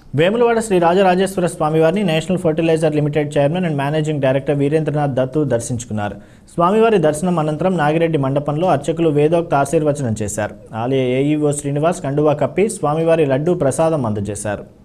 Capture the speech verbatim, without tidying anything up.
వేములవాడ శ్రీ రాజరాజేశ్వర స్వామివారిని National Fertilizer Limited chairman and managing director Veerendranath Dattu దర్శించుకున్నారు. స్వామివారి దర్శనం అనంతరం నాగిరెడ్డి మండపంలో అర్చకులు వేదోక్త ఆశీర్వచనం చేశారు. ఆలయ ఏఈఓ శ్రీనివాస్ కండువా కప్పి స్వామివారి లడ్డూ ప్రసాదం అందజేశారు.